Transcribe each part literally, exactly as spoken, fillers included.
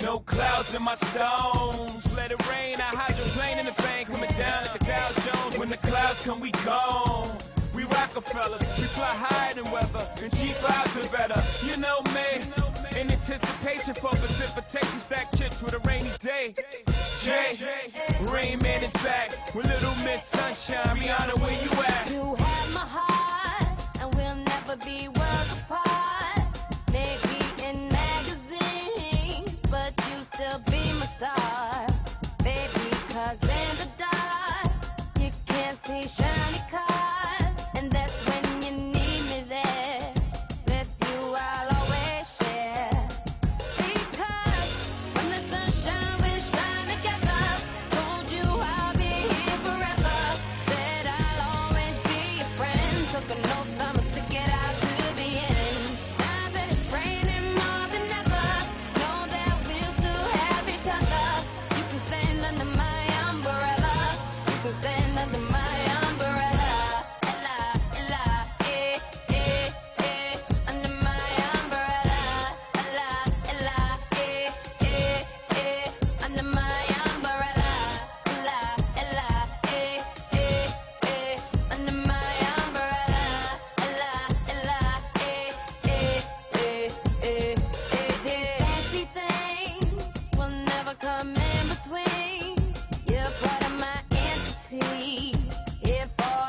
No clouds in my stones. Let it rain, I hydroplane in the bank, coming down like the Dow Jones. When the clouds come, we gone. We Rocafella, we fly higher than weather, and G fives are better. You know me, in anticipation for precipitation, stack chips with a rainy day. Jay, Rain Man is back with little Miss Sunshine. Rihanna, where you at? You have my heart, and we'll never be worlds apart. Maybe in magazines, but you still be my star. Baby, 'cause in the dark, you can't see shiny cars, and that's when you need me there. With you, I'll always share. Because when the sunshine will shine together, told you I'll be here forever. Said I'll always be your friend. Took an oath, I'ma stick it out to the end. Now that it's raining more than ever, know that we'll still have each other. You can stand under my umbrella. You can stand under my umbrella. Ella, Ella, eh, eh, eh, under my umbrella. Ella, Ella, eh, eh, eh, under my umbrella. Ella, Ella, eh, eh, eh, under my umbrella. Ella, Ella, eh, eh, eh, eh, eh, eh. Fancy things will never come in between. You're part of my entity, here for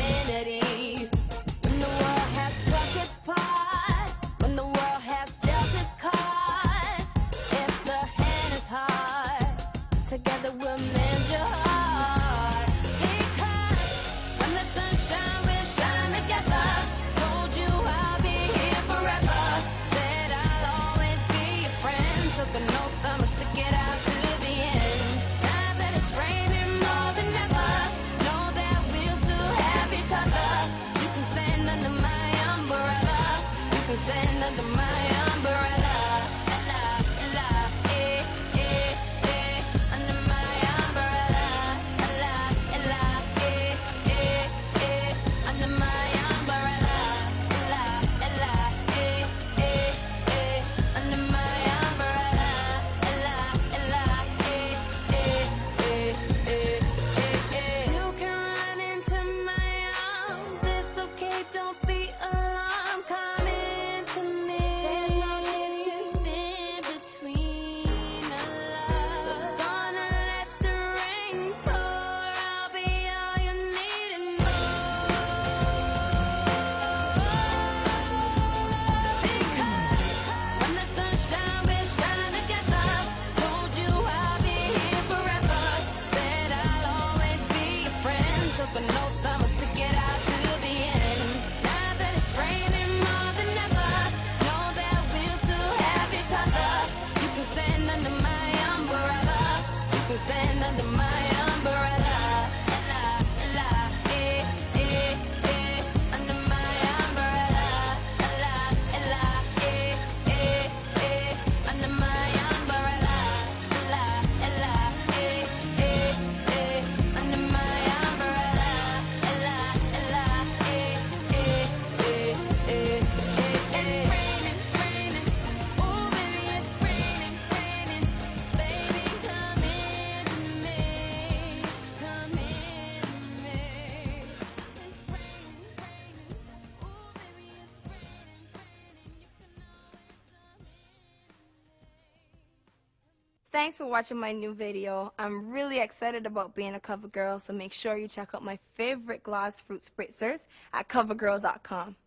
infinity. When the world has struck its part, when the world has dealt its cards, if the hand is hard, together we'll mend your heart. Because when the sunshine will shine together, told you I'll be here forever. Said I'll always be your friend. Took an oath, I'ma stick it out to the end. Now that it's raining more than ever, know that we'll still have each other. You can stand under my umbrella. You can stand under my umbrella. Ella, Ella, eh, eh, eh, under my umbrella. Ella, Ella, eh, eh, eh, under my umbrella. Ella, Ella, eh, eh, eh, under my umbrella. Ella, Ella, eh, eh, eh, eh, eh, eh. You can run into my arms. It's okay, don't be alarmed. Come into me. There's no distance between our love. Gonna let the rain pour. I'll be all you need and more. Because when the sunshine will shine together, told you I'll be here forever. Said I'll always be your friend. Took an oath, I'ma stick it out to the end. Now that it's raining more than ever, know that we'll still have each other. You can stand under my umbrella. You can stand under my umbrella. Ella, Ella, eh, eh, eh, under my umbrella. Ella, Ella, eh, eh, eh, under my umbrella. Ella, Ella, eh, eh, eh, under my umbrella. Ella, Ella, eh, eh, eh, eh, eh, eh. It's raining, raining, oh baby, it's raining, raining. Baby, come into me, come into me. It's raining, raining, oh baby, it's raining, raining. You can always come in. Thanks for watching my new video. I'm really excited about being a cover girl, so make sure you check out my favorite gloss fruit spritzers at cover girl dot com.